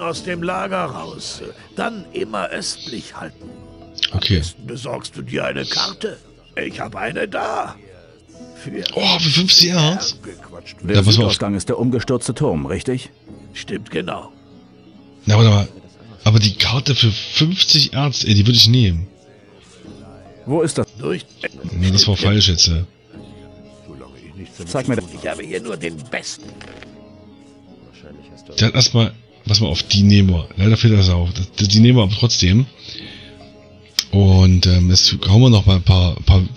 aus dem Lager raus. Dann immer östlich halten. Okay. Besorgst du dir eine Karte? Ich habe eine da. Oh, für 50 Erz? Der Ja, pass mal auf. Südausgang ist der umgestürzte Turm, richtig? Stimmt genau. Na, warte mal. Aber die Karte für 50 Erz, ey, die würde ich nehmen. Wo ist das? Nee, das war falsch jetzt. Zeig mir das. Ich habe hier nur den besten. Dann erstmal, pass mal auf, die nehmen wir. Leider fehlt das auch. Die nehmen wir aber trotzdem. Und jetzt hauen wir noch mal ein paar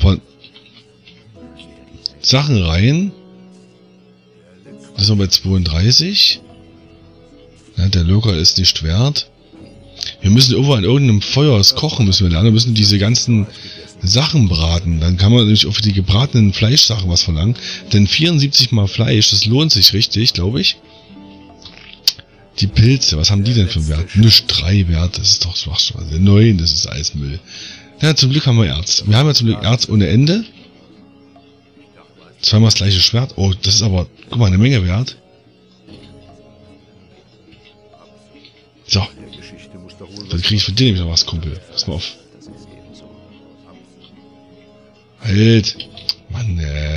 Sachen rein. Das sind wir bei 32. Ja, der Lokal ist nicht wert. Wir müssen irgendwo an irgendeinem Feuer das kochen, müssen wir lernen. Wir müssen diese ganzen Sachen braten. Dann kann man nämlich auch für die gebratenen Fleischsachen was verlangen. Denn 74 mal Fleisch, das lohnt sich richtig, glaube ich. Die Pilze, was haben die denn für einen Wert? Nicht 3 Wert, das ist doch so. 9, das ist alles Müll. Ja, zum Glück haben wir Erz. Wir haben ja zum Glück Erz ohne Ende. Zweimal das gleiche Schwert. Oh, das ist aber, guck mal, eine Menge wert. So. Dann kriege ich von dir nämlich noch was, Kumpel. Pass mal auf. Halt. Mann,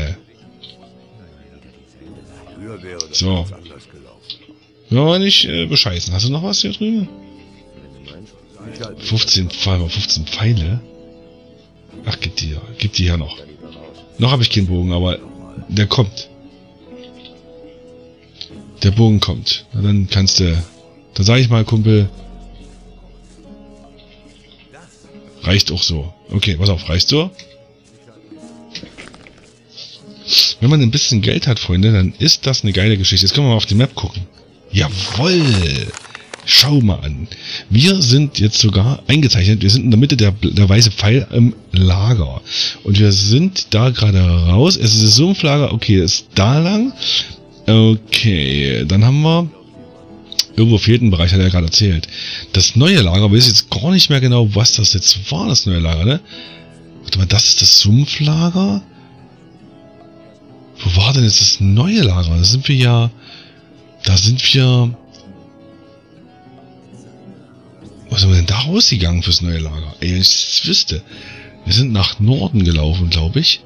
So. Ja, nicht bescheißen. Hast du noch was hier drüben? 15 Pfeile. Ach, gib die her noch. Noch habe ich keinen Bogen, aber der kommt. Der Bogen kommt. Na, dann kannst du... Da sage ich mal, Kumpel... Reicht auch so. Okay, pass auf, reicht so. Wenn man ein bisschen Geld hat, Freunde, dann ist das eine geile Geschichte. Jetzt können wir mal auf die Map gucken. Jawoll! Schau mal an. Wir sind jetzt sogar eingezeichnet. Wir sind in der Mitte der weiße Pfeil im Lager. Und wir sind da gerade raus. Es ist das Sumpflager. Okay, ist da lang. Okay, dann haben wir... Irgendwo fehlt ein Bereich, hat er gerade erzählt. Das neue Lager, weiß jetzt gar nicht mehr genau, was das jetzt war, das neue Lager, ne? Warte mal, das ist das Sumpflager? Wo war denn jetzt das neue Lager? Da sind wir... Was sind wir denn da rausgegangen fürs neue Lager? Ey, wenn ich das wüsste. Wir sind nach Norden gelaufen, glaube ich.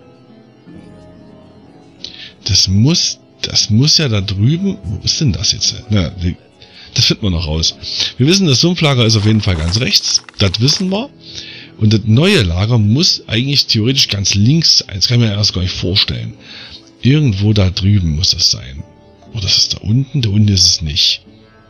Das muss ja da drüben... Wo ist denn das jetzt? Na, das finden wir noch raus. Wir wissen, das Sumpflager ist auf jeden Fall ganz rechts. Das wissen wir. Und das neue Lager muss eigentlich theoretisch ganz links sein. Das kann ich mir erst gar nicht vorstellen. Irgendwo da drüben muss das sein. Oder ist es da unten? Da unten ist es nicht.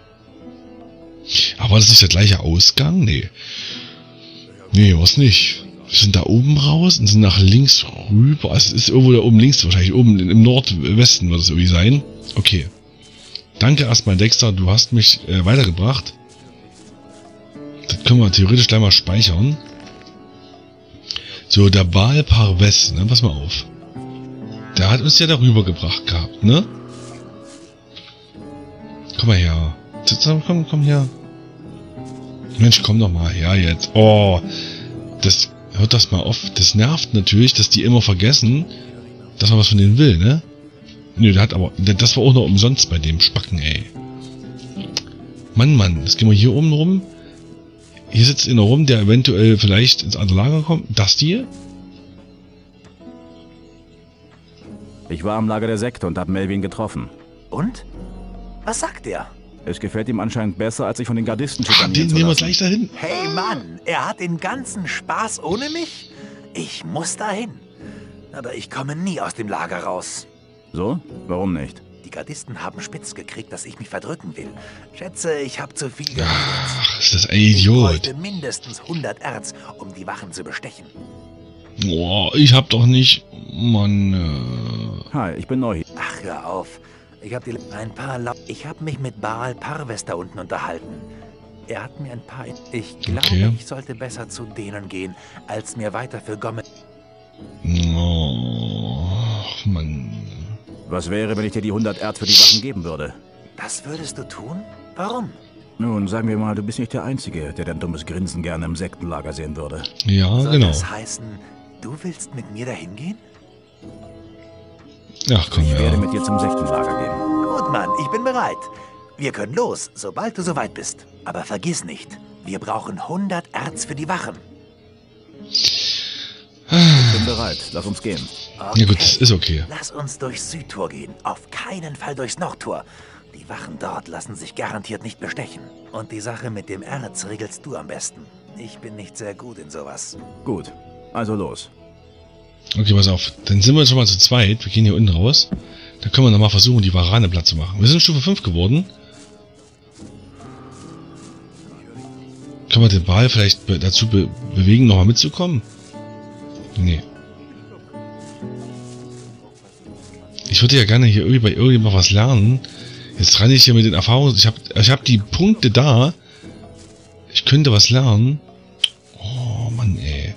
Aber war das nicht der gleiche Ausgang? Nee. Nee, war es nicht. Wir sind da oben raus und sind nach links rüber. Also es ist irgendwo da oben links wahrscheinlich. Oben im Nordwesten wird es irgendwie sein. Okay. Danke erstmal, Dexter. Du hast mich weitergebracht. Das können wir theoretisch gleich mal speichern. So, der Baal Parves, ne? Pass mal auf. Der hat uns ja darüber gebracht gehabt, ne? Komm mal her. Komm her. Mensch, komm doch mal her jetzt. Oh, hört das mal auf. Das nervt natürlich, dass die immer vergessen, dass man was von denen will, ne? Nö, der hat aber... Das war auch noch umsonst bei dem Spacken, ey. Mann. Jetzt gehen wir hier oben rum. Hier sitzt einer rum, der eventuell vielleicht ins andere Lager kommt. Das hier? Ich war am Lager der Sekte und habe Melvin getroffen. Und? Was sagt er? Es gefällt ihm anscheinend besser, als sich von den Gardisten Den schikanieren zu nehmen wir lassen. gleich dahin. Hey Mann, er hat den ganzen Spaß ohne mich? Ich muss dahin. Aber ich komme nie aus dem Lager raus. So? Warum nicht? Die Gardisten haben spitz gekriegt, dass ich mich verdrücken will. Schätze, ich habe zu viel geredet. Ach, ist das ein Ich Idiot. wollte mindestens 100 Erz, um die Wachen zu bestechen. Boah, ich hab doch nicht... Mann, Hi, ich bin neu hier. Ach, hör auf. Ich habe mich mit Baal Parves da unten unterhalten. Er hat mir ein paar... Ich glaube, Okay. ich sollte besser zu denen gehen, als mir weiter für Gomme... Oh, Mann. Was wäre, wenn ich dir die 100 Erz für die Wachen geben würde? Das würdest du tun? Warum? Nun, sagen wir mal, du bist nicht der Einzige, der dein dummes Grinsen gerne im Sektenlager sehen würde. Ja, Soll genau. das heißen, du willst mit mir dahin gehen? Ach komm, Ich werde ja. mit dir zum Sektenlager gehen. Gut, Mann, ich bin bereit. Wir können los, sobald du soweit bist. Aber vergiss nicht, wir brauchen 100 Erz für die Wachen. Ich bin bereit. Lass uns gehen. Okay. Ja gut, das ist okay. Lass uns durchs Südtor gehen. Auf keinen Fall durchs Nordtor. Die Wachen dort lassen sich garantiert nicht bestechen. Und die Sache mit dem Erz regelst du am besten. Ich bin nicht sehr gut in sowas. Gut. Also los. Okay, pass auf. Dann sind wir jetzt schon mal zu zweit. Wir gehen hier unten raus. Dann können wir nochmal versuchen, die Warane platt zu machen. Wir sind Stufe 5 geworden. Können wir den Ball vielleicht dazu bewegen, nochmal mitzukommen? Nee. Ich würde ja gerne hier irgendwie bei irgendjemand was lernen. Jetzt renne ich hier mit den Erfahrungen. Ich hab die Punkte da. Ich könnte was lernen. Oh Mann, ey.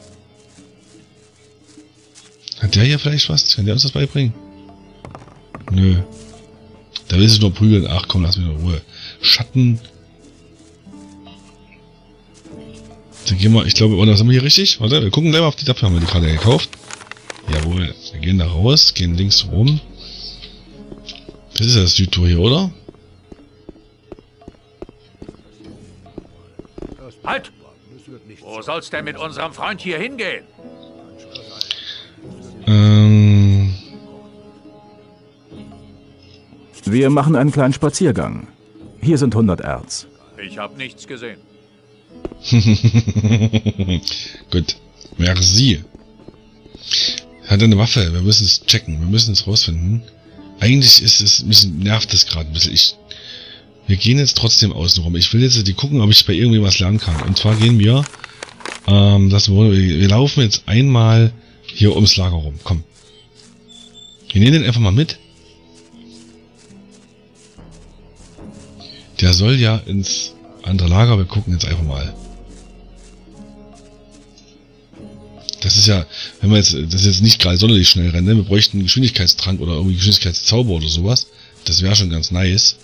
Hat der hier vielleicht was? Kann der uns das beibringen? Nö. Da will sich nur prügeln. Ach komm, lass mich in Ruhe. Schatten. Dann gehen wir, ich glaube, oder sind wir hier richtig? Warte, wir gucken gleich mal auf die Dafür haben wir die gerade gekauft. Jawohl. Wir gehen da raus, gehen links rum. Das ist ja das Südtor hier, oder? Halt! Wo soll's denn mit unserem Freund hier hingehen? Wir machen einen kleinen Spaziergang. Hier sind 100 Erz. Ich habe nichts gesehen. Gut. Merci. Hat er eine Waffe? Wir müssen es checken. Wir müssen es rausfinden. Eigentlich ist es, mich nervt das gerade ein bisschen. Wir gehen jetzt trotzdem außen rum. Ich will jetzt die gucken, ob ich bei irgendwie was lernen kann. Und zwar gehen wir, wir laufen jetzt einmal hier ums Lager rum. Komm. Wir nehmen den einfach mal mit. Der soll ja ins andere Lager. Wir gucken jetzt einfach mal. Das ist ja, wenn wir jetzt, das ist jetzt nicht gerade sonderlich schnell rennen, ne? Wir bräuchten einen Geschwindigkeitstrank oder irgendwie Geschwindigkeitszauber oder sowas. Das wäre schon ganz nice.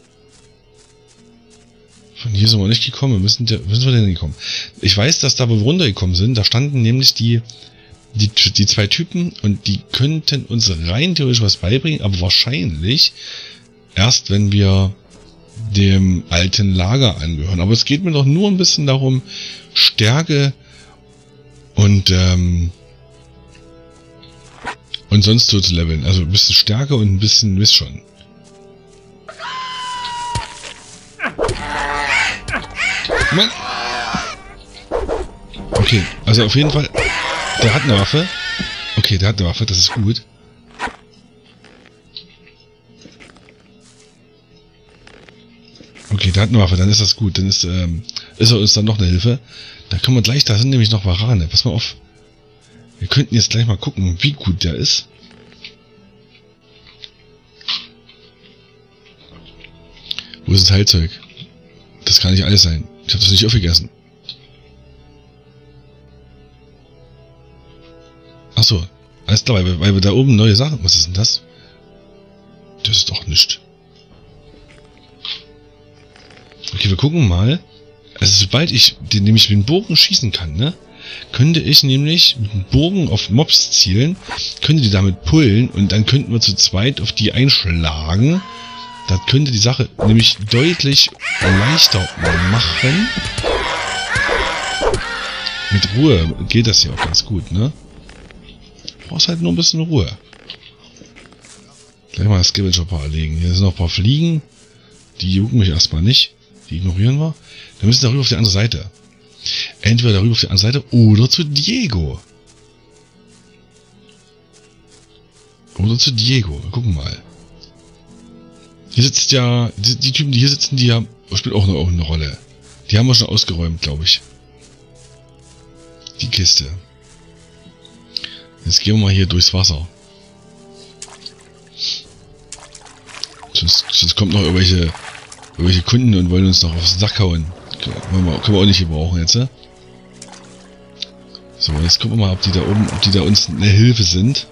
Von hier sind wir nicht gekommen. Wo sind wir denn gekommen? Ich weiß, dass da, wo wir runtergekommen sind, da standen nämlich die zwei Typen und die könnten uns rein theoretisch was beibringen, aber wahrscheinlich erst, wenn wir dem alten Lager angehören. Aber es geht mir doch nur ein bisschen darum, Stärke und sonst so zu leveln. Also ein bisschen Stärke und ein bisschen Mist schon. Mann. Okay, also auf jeden Fall, der hat eine Waffe. Okay, der hat eine Waffe, das ist gut. Okay, der hat eine Waffe, dann ist das gut. Dann ist er uns dann noch eine Hilfe. Da können wir gleich, da sind nämlich noch Warane. Pass mal auf. Wir könnten jetzt gleich mal gucken, wie gut der ist. Wo ist das Heilzeug? Das kann nicht alles sein. Ich habe das nicht aufgegessen. Achso, alles klar, weil wir da oben neue Sachen... Was ist denn das? Das ist doch nichts. Okay, wir gucken mal. Also sobald ich nämlich mit dem Bogen schießen kann, ne? Könnte ich nämlich mit dem Bogen auf Mobs zielen, könnte die damit pullen und dann könnten wir zu zweit auf die einschlagen. Das könnte die Sache nämlich deutlich leichter machen. Mit Ruhe geht das ja auch ganz gut, ne? Du brauchst halt nur ein bisschen Ruhe. Gleich mal das Scavenger-Paar erlegen. Hier sind noch ein paar Fliegen. Die jucken mich erstmal nicht. Die ignorieren wir. Dann müssen wir darüber auf die andere Seite. Entweder darüber auf die andere Seite oder zu Diego. Oder zu Diego. Wir gucken mal. Hier sitzt ja... Die Typen, die hier sitzen, die haben... Spielt auch noch eine Rolle. Die haben wir schon ausgeräumt, glaube ich. Die Kiste. Jetzt gehen wir mal hier durchs Wasser. Sonst kommt noch irgendwelche Kunden und wollen uns noch auf den Sack hauen. Können wir auch nicht gebrauchen jetzt, ne? So, jetzt gucken wir mal, ob die da oben, ob die da uns eine Hilfe sind.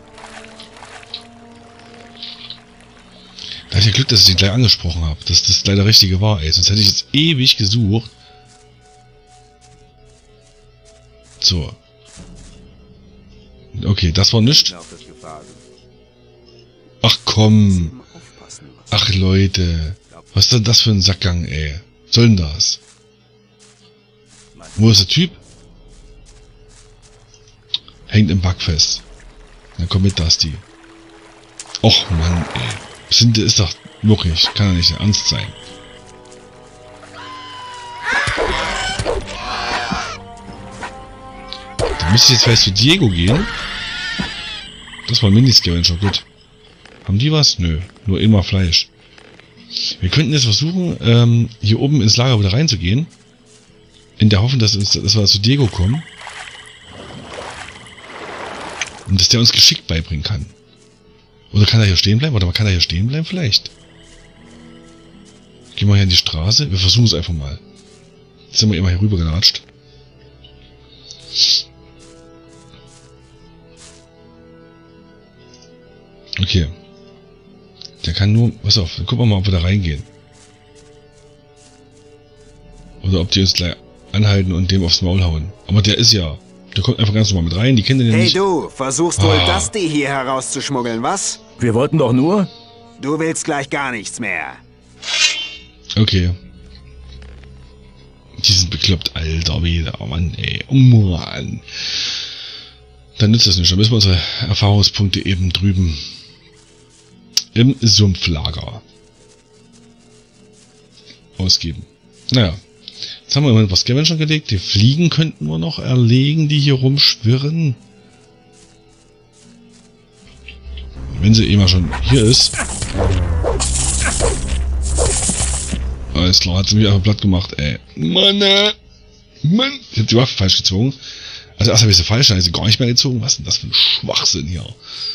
Da hatte ich ja Glück, dass ich den gleich angesprochen habe. Dass das leider richtige war, ey. Sonst hätte ich jetzt ewig gesucht. So. Okay, das war nichts. Ach komm. Ach Leute. Was ist denn das für ein Sackgang, ey? Was soll denn das? Wo ist der Typ? Hängt im Bug fest. Dann komm mit, Dusty. Och, Mann, ey. Sinte ist doch wirklich, kann ja nicht ernst sein. Da müsste ich jetzt vielleicht zu Diego gehen. Das war ein Mini-Scavenger, gut. Haben die was? Nö, nur immer Fleisch. Wir könnten jetzt versuchen, hier oben ins Lager wieder reinzugehen. In der Hoffnung, dass wir zu Diego kommen. Und dass der uns geschickt beibringen kann. Oder kann er hier stehen bleiben? Oder kann er hier stehen bleiben vielleicht? Gehen wir hier in die Straße. Wir versuchen es einfach mal. Jetzt sind wir immer hier rüber gelatscht. Okay. Der kann nur... Pass auf, dann gucken wir mal, ob wir da reingehen. Oder ob die uns gleich anhalten und dem aufs Maul hauen. Aber der ist ja... Der kommt einfach ganz normal mit rein, die kennen den ja nicht. Hey du, versuchst wohl Dusty hier herauszuschmuggeln, was? Wir wollten doch nur... Du willst gleich gar nichts mehr. Okay. Die sind bekloppt, Alter, wieder. Oh Mann, ey. Oh Mann. Dann nützt das nicht. Dann müssen wir unsere Erfahrungspunkte eben drüben im Sumpflager ausgeben. Naja. Jetzt haben wir immer ein paar Scavenger gelegt. Die Fliegen könnten wir noch erlegen, die hier rumschwirren. Wenn sie eh mal schon hier ist. Alles klar, hat sie mich einfach platt gemacht, ey. Mann, Mann. Ich hab die Waffe falsch gezogen. Also erst habe ich sie falsch, dann habe ich sie gar nicht mehr gezogen. Was ist denn das für ein Schwachsinn hier?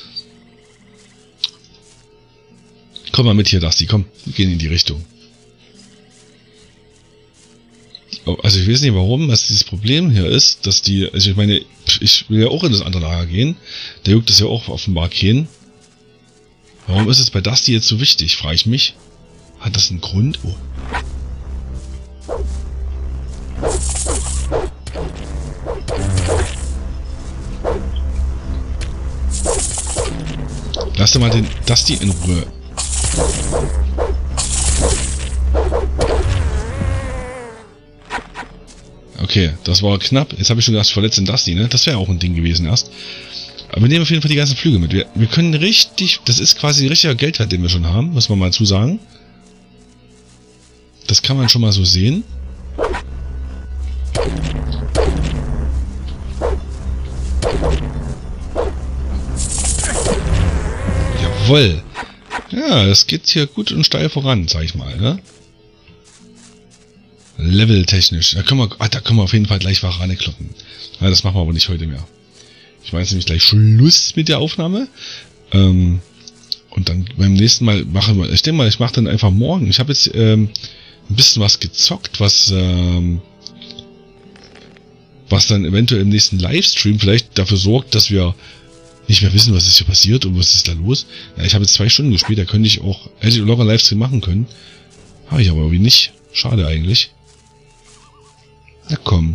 Komm mal mit hier, Dusty, komm. Wir gehen in die Richtung. Also ich weiß nicht warum, was dieses Problem hier ist, dass die, also ich meine, ich will ja auch in das andere Lager gehen. Der juckt es ja auch offenbar keinen. Warum ist es bei Dusty jetzt so wichtig, frage ich mich. Hat das einen Grund? Oh. Lass doch mal den Dusty in Ruhe. Okay, das war knapp. Jetzt habe ich schon gedacht, ich verletze den Dusty, ne? Das wäre auch ein Ding gewesen erst. Aber wir nehmen auf jeden Fall die ganzen Flüge mit. Wir können richtig... Das ist quasi ein richtiger Geldwert, den wir schon haben, muss man mal zusagen. Das kann man schon mal so sehen. Jawohl. Ja, das geht hier gut und steil voran, sag ich mal, ne? Level-technisch. Da können wir auf jeden Fall gleich Warane kloppen. Ja, das machen wir aber nicht heute mehr. Ich meine jetzt nämlich gleich Schluss mit der Aufnahme. Und dann beim nächsten Mal machen wir... Ich denke mal, ich mache dann einfach morgen. Ich habe jetzt ein bisschen was gezockt, was dann eventuell im nächsten Livestream vielleicht dafür sorgt, dass wir nicht mehr wissen, was ist hier passiert und was ist da los. Ja, ich habe jetzt 2 Stunden gespielt, da hätte ich locker einen Livestream machen können. Habe ich aber irgendwie nicht. Schade eigentlich. Na komm.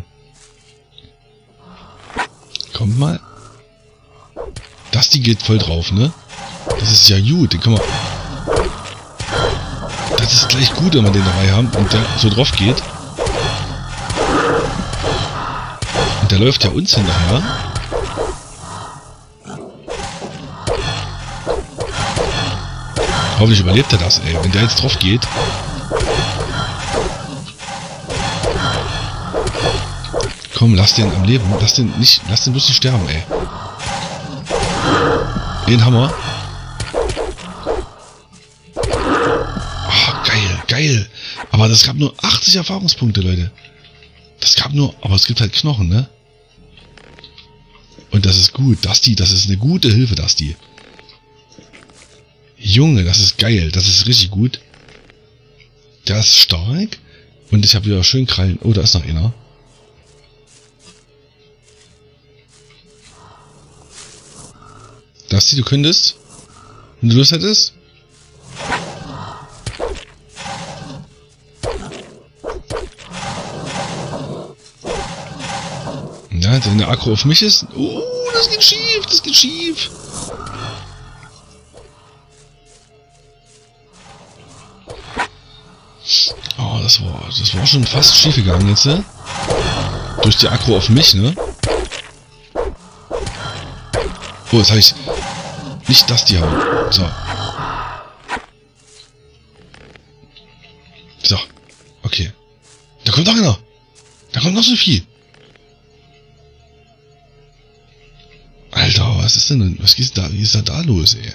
Kommt mal. Dusty geht voll drauf, ne? Das ist ja gut, den kann man... Das ist gleich gut, wenn wir den dabei haben und der so drauf geht. Und der läuft ja uns hinterher. Hoffentlich überlebt er das, ey. Wenn der jetzt drauf geht... Komm, lass den am Leben. Lass den bloß nicht sterben, ey. Den Hammer. Oh, geil, geil. Aber das gab nur 80 Erfahrungspunkte, Leute. Aber es gibt halt Knochen, ne? Und das ist gut. Dusty, das ist eine gute Hilfe, Dusty. Junge, das ist geil. Das ist richtig gut. Der ist stark. Und ich habe wieder schön Krallen. Oh, da ist noch einer. Dusty, du könntest, wenn du Lust hättest. Ja, wenn der Akku auf mich ist. Oh, das geht schief, das geht schief. das war schon fast schief gegangen jetzt, ne? Durch die Aggro auf mich, ne? Oh, jetzt habe ich nicht das die hauen. So. So. Okay. Da kommt noch einer. Da kommt noch so viel. Alter, was ist denn? Was ist da los, ey?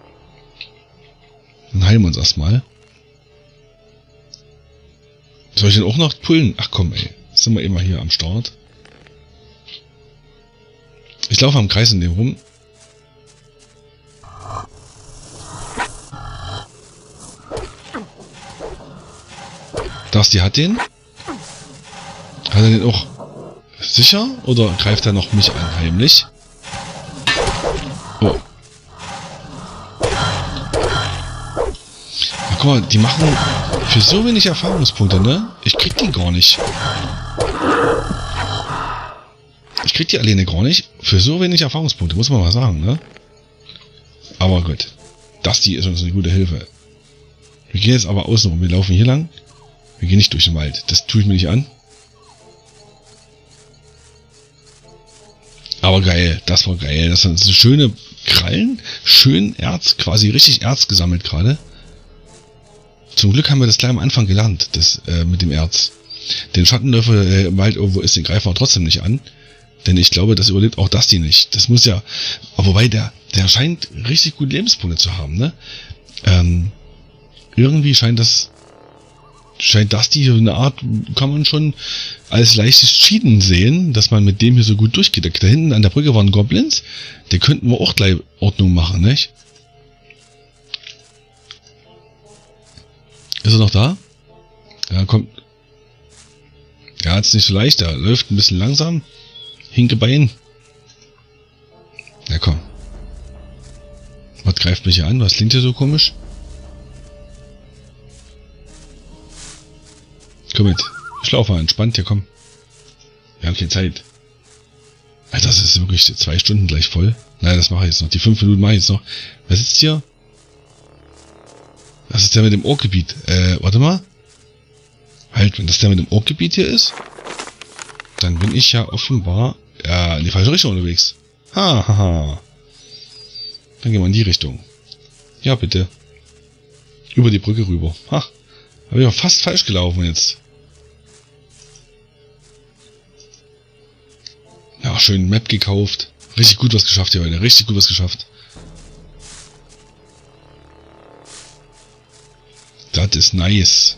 Dann heilen wir uns erstmal. Soll ich den auch noch pullen? Ach komm, ey. Jetzt sind wir immer hier am Start. Ich laufe am Kreis in dem rum. Die hat den? Hat er den auch sicher? Oder greift er noch mich an, heimlich? Oh. Na, guck mal, die machen für so wenig Erfahrungspunkte, ne? Ich krieg die gar nicht. Ich krieg die alleine gar nicht. Für so wenig Erfahrungspunkte, muss man mal sagen, ne? Aber gut. Die ist uns eine gute Hilfe. Wir gehen jetzt aber außen rum. Wir laufen hier lang. Wir gehen nicht durch den Wald. Das tue ich mir nicht an. Aber geil. Das war geil. Das sind so schöne Krallen. Schön Erz. Quasi richtig Erz gesammelt gerade. Zum Glück haben wir das gleich am Anfang gelernt. Das mit dem Erz. Den Schattenläufer im Wald irgendwo ist, den greifen wir trotzdem nicht an. Denn ich glaube, das überlebt auch das die nicht. Das muss ja... Aber wobei, der scheint richtig gut Lebenspunkte zu haben, ne? Irgendwie scheint das die so eine Art, kann man schon als leichtes Cheaten sehen, dass man mit dem hier so gut durchgeht. Da hinten an der Brücke waren Goblins, die könnten wir auch gleich Ordnung machen, nicht? Ist er noch da? Ja, kommt. Ja, ist nicht so leicht, der läuft ein bisschen langsam. Hinkebein. Ja, komm. Was greift mich hier an? Was klingt hier so komisch? Komm mit. Ich laufe mal entspannt. Hier, komm. Wir haben keine Zeit. Alter, das ist wirklich 2 Stunden gleich voll. Nein, das mache ich jetzt noch. Die 5 Minuten mache ich jetzt noch. Wer sitzt hier? Das ist der mit dem Orkgebiet. Warte mal. Halt, wenn das der mit dem Orkgebiet hier ist, dann bin ich ja offenbar in die falsche Richtung unterwegs. Hahaha. Dann gehen wir in die Richtung. Ja, bitte. Über die Brücke rüber. Ha. Habe ich auch fast falsch gelaufen jetzt. Ja, schön Map gekauft. Richtig gut was geschafft hier heute. Richtig gut was geschafft. Das ist nice.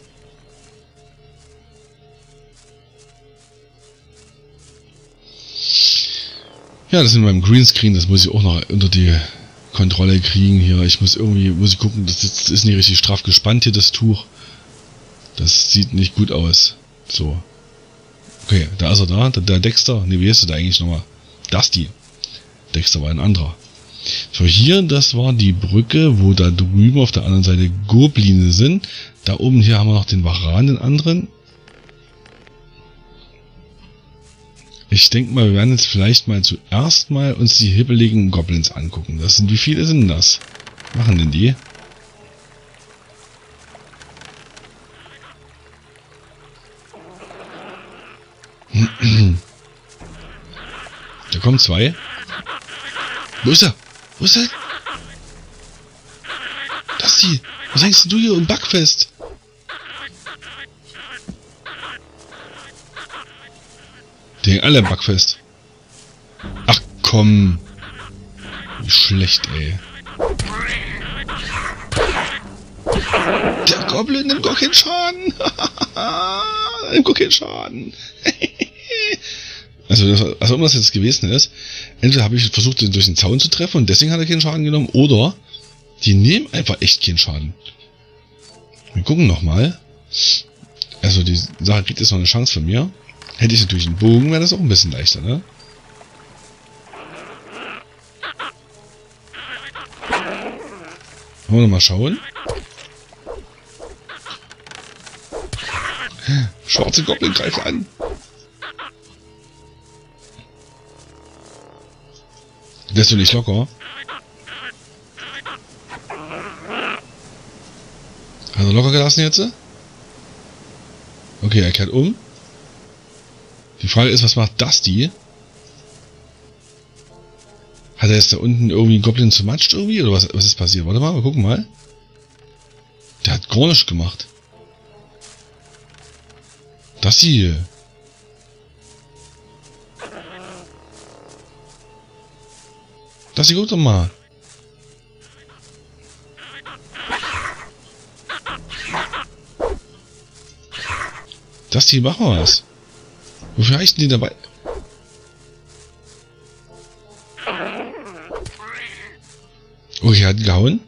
Ja, das ist in meinem Greenscreen. Das muss ich auch noch unter die Kontrolle kriegen hier. Ich muss gucken, das ist nicht richtig straff gespannt hier, das Tuch. Das sieht nicht gut aus. So. Okay, da ist er da. Der Dexter. Ne, wie heißt der eigentlich nochmal? Dusty. Dexter war ein anderer. So, hier, das war die Brücke, wo da drüben auf der anderen Seite Gobline sind. Da oben hier haben wir noch den Varan, den anderen. Ich denke mal, wir werden jetzt vielleicht mal zuerst mal uns die hibbeligen Goblins angucken. Das sind, wie viele sind das? Was machen denn die? Da kommen 2. Wo ist er? Wo ist er? Das die. Was hängst du hier im Backfest? Die hängen alle im Backfest. Ach komm. Wie schlecht, ey. Der Goblin nimmt gar keinen Schaden. Nimmt gar keinen Schaden. Also ob das jetzt gewesen ist, entweder habe ich versucht, den durch den Zaun zu treffen und deswegen hat er keinen Schaden genommen, oder die nehmen einfach echt keinen Schaden. Wir gucken nochmal. Also die Sache kriegt jetzt noch eine Chance von mir. Hätte ich natürlich einen Bogen, wäre das auch ein bisschen leichter, ne? Wollen wir mal schauen. Schwarze Goblin greift an. Der ist doch nicht locker. Hat er locker gelassen jetzt? Okay, er kehrt um. Die Frage ist, was macht Dusty? Hat er jetzt da unten irgendwie einen Goblin zumatscht irgendwie? Oder was ist passiert? Warte mal, wir gucken mal. Der hat gar nichts gemacht. Dusty. Dusty, guck doch mal. Dusty, mach mal was. Wofür heißt denn die dabei? Oh, hier hat ihn gehauen.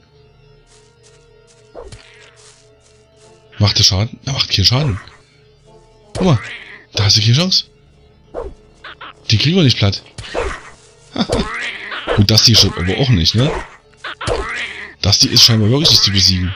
Macht er Schaden? Er macht keinen Schaden. Guck mal, da hast du keine Chance. Die kriegen wir nicht platt. Gut, Dusty stimmt aber auch nicht, ne? Dusty ist scheinbar wirklich nicht zu besiegen.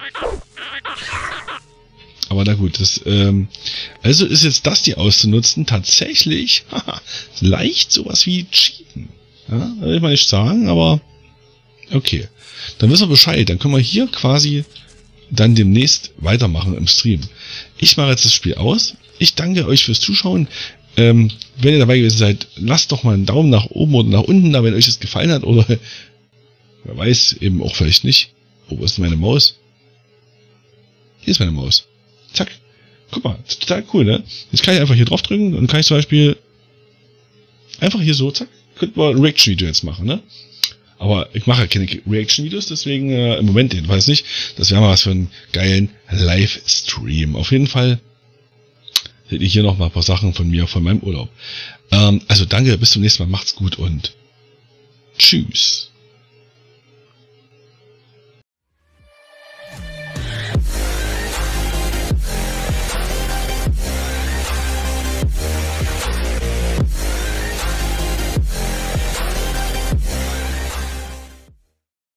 Aber na gut, das, also ist jetzt Dusty auszunutzen tatsächlich leicht sowas wie Cheaten. Ja, will ich mal nicht sagen, aber okay. Dann wissen wir Bescheid. Dann können wir hier quasi dann demnächst weitermachen im Stream. Ich mache jetzt das Spiel aus. Ich danke euch fürs Zuschauen. Wenn ihr dabei gewesen seid, lasst doch mal einen Daumen nach oben oder nach unten da, wenn euch das gefallen hat. Oder wer weiß, eben auch vielleicht nicht. Oh, wo ist meine Maus? Hier ist meine Maus. Zack. Guck mal, das ist total cool, ne? Jetzt kann ich einfach hier drauf drücken und kann ich zum Beispiel einfach hier so, zack, könnte man ein Reaction-Video jetzt machen, ne? Aber ich mache keine Reaction-Videos, deswegen im Moment jedenfalls nicht. Das wäre mal was für einen geilen Livestream. Auf jeden Fall seht ihr hier noch mal ein paar Sachen von mir, von meinem Urlaub. Also danke, bis zum nächsten Mal, macht's gut und tschüss.